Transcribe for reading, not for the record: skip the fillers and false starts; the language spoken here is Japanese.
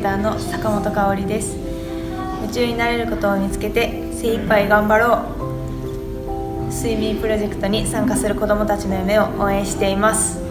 ターの坂本香織です。夢中になれることを見つけて精一杯頑張ろう。睡眠プロジェクトに参加する子どもたちの夢を応援しています。